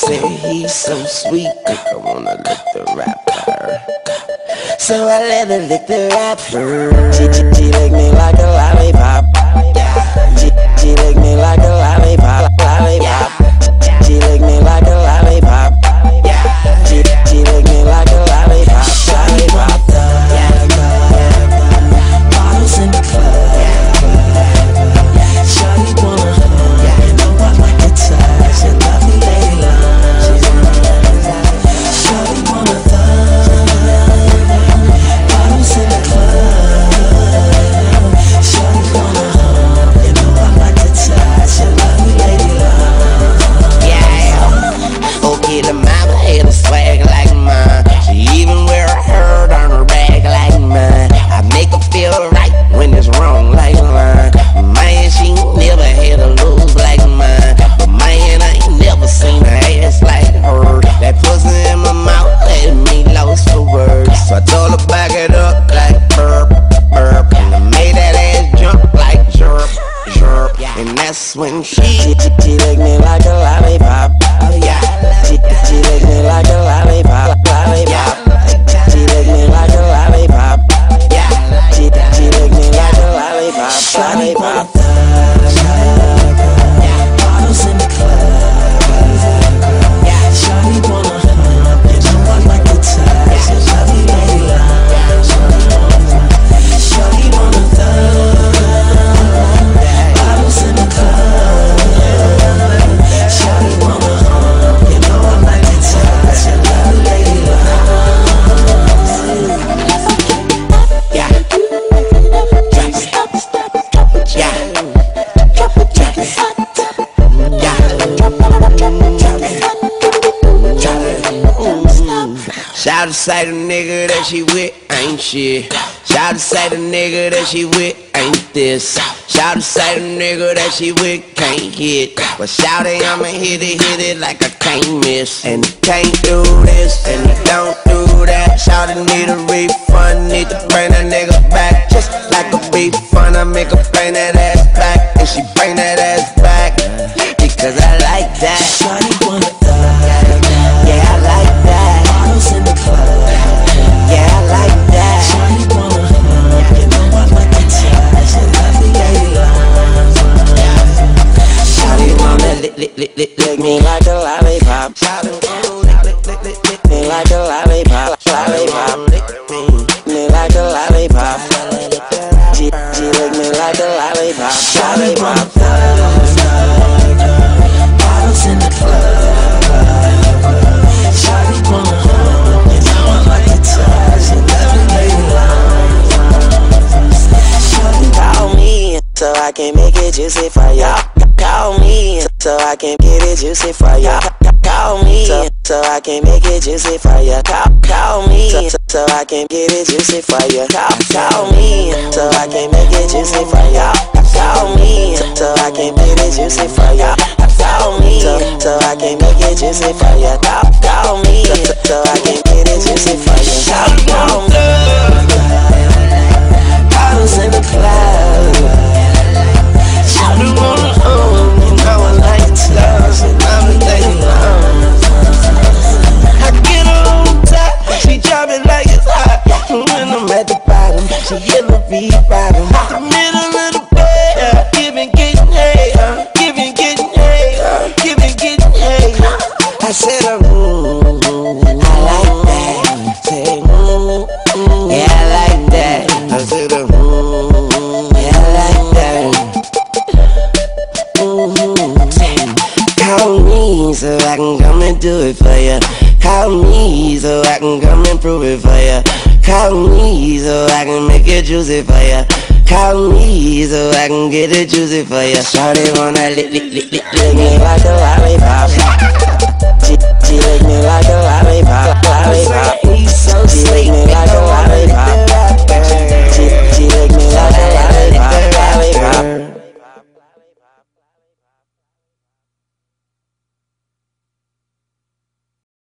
said he's so sweet, think I wanna lick the rapper. So I let her lick the rapper. She licked me like a lollipop. She licked me like a lollipop. She licked me like a lollipop. She licked me like a lollipop. Bottles in the club. Shawty wanna hug. You know I like to touch and love me lady love. Shawty wanna thug. Bottles in the club. Shawty wanna hug. You know I like to touch and love me lady love. Yeah. Okay, the mama had a swag like mine. She even wear a herd on her back like mine. I make her feel right when it's wrong like mine. Man, she never had a lose like mine. But man, I ain't never seen her ass like her. That pussy in my mouth had me lost for words. So I told her back it up like burp, burp. And I made that ass jump like jerk, jerk. And that's when she licked me like a lollipop. She licked me like a lollipop, lollipop. She licked me like a lollipop. She licked me like a lollipop, lollipop. Bottles in the club. Shawty wanna hug. You know I like to touch and love me lady love. Shawty wanna thug. Bottles in the club. Shawty wanna hug. You know I like to touch and love me lady love. Yeah. Shout to say the nigga that she with ain't shit. Shout to say the nigga that she with ain't this. Shout to say the nigga that she with can't hit. But shout it, I'ma hit it like I can't miss. And he can't do this, and he don't do that. Shout it, need a refund, need to bring that nigga back. Just like a beef fun, I make her bring that ass back. And she bring that ass back, because I like that. Shawty wanna thug. Yeah, I like that. Bottles in the club. Yeah, I like that. Shawty wanna hug. You know I like to touch and love me lady love. Shawty wanna lick me like a lollipop. Shawty wanna lick me like a lollipop, lollipop. Me like a lollipop. She lick me like a lollipop, lollipop. Bottles in the club. Shawty wanna hug. You know I like to touch and love me lady love. Shawty call me so I can make it juicy for y'all. Call me so I can get it juicy for y'all. Call me so I can make it juicy for ya. Call me so I can get it juicy for ya. Call me so I can make it juicy for ya. Call me so I can get it juicy for ya. Call me so I can make it juicy for ya. Call me so I can get it juicy for ya. Call me. Bottles in the club. Shawty wanna hug. You know I like to touch and love me lady love. I get her on top, she drop it like it's hot. When I'm at the bottom, she hit the beat bottom. The middle of the bed, giving, getting hay, giving, getting hay, giving, getting hay. I said, I like that. Say, yeah, I like that. I said, yeah, I like that. Call me so I can come and do it for ya. Call me so I can come and prove it for ya. Call me so I can make it juicy for ya. Call me so I can get it juicy for ya. Shawty wanna lick me like a lollipop. She lick me like